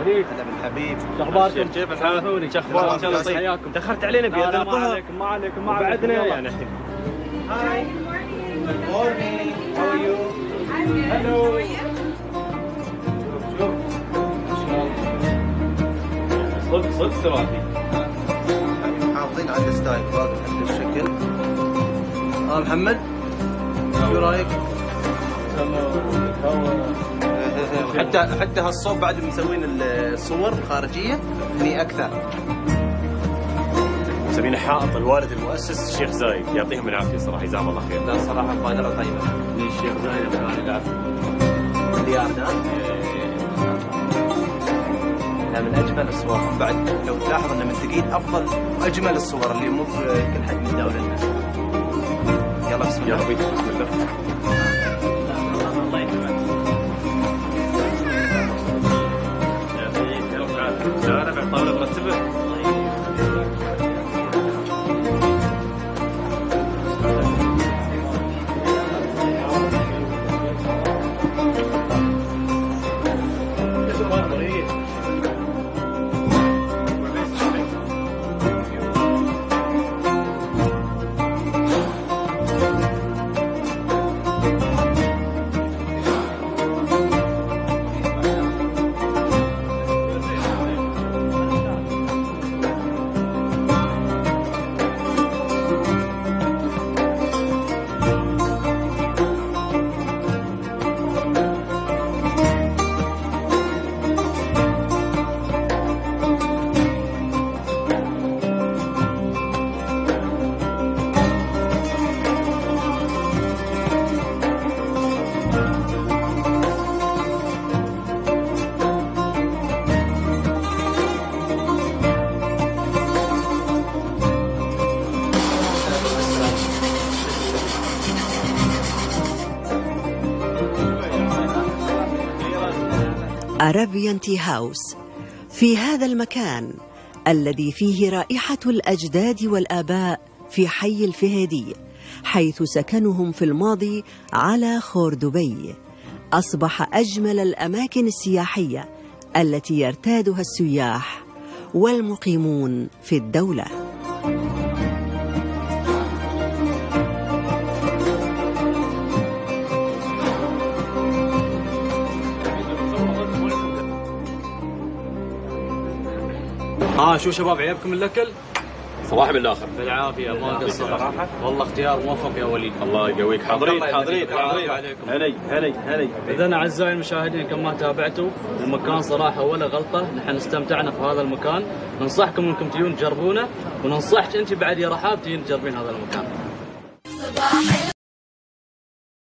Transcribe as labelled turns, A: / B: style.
A: وليد
B: هلا بالحبيب،
A: شو اخباركم؟
B: كيف الحال؟ شو اخبارك؟ ان شاء الله طيب.
A: حياكم.
B: تاخرت علينا بيد الظهر.
A: ما عليكم ما عليكم ما
B: بعدنا يعني الحين.
C: Hi, good morning. How are you? I'm good.
A: Hello.
C: How are you?
A: صدق تراثي.
B: محافظين على الستايل واضح حتى الشكل. محمد شو رايك؟ حتى هالصوب بعد مسوين الصور الخارجيه هني اكثر.
D: مسوين حائط الوالد المؤسس الشيخ زايد، يعطيهم العافيه صراحه، جزاهم الله خير.
B: لا صراحه مبادره طيبه.
D: الشيخ زايد يعطيهم العافيه.
B: ديارنا من اجمل الصور. بعد لو تلاحظ ان منتجين افضل واجمل الصور اللي مو في كل حد من دولتنا. يلا بسم الله.
D: يلا بسم الله.
B: الله يكرمك.
D: لا انا بعطاوله مرتبه.
E: Arabian Tea House في هذا المكان الذي فيه رائحة الأجداد والآباء في حي الفهيدي، حيث سكنهم في الماضي على خور دبي، أصبح أجمل الأماكن السياحية التي يرتادها السياح والمقيمون في الدولة.
A: شو شباب عيبكم الاكل؟
D: صباح بالاخر.
A: بالعافيه ما قصر. والله اختيار موفق يا وليد.
D: الله يقويك. حاضرين حاضرين حاضرين. هني.
A: اذا اعزائي المشاهدين كما تابعتوا المكان صراحه ولا غلطه، نحن استمتعنا في هذا المكان، ننصحكم انكم تجون تجربونه، وننصحك انت بعد يا رحاب تجين تجربين هذا المكان.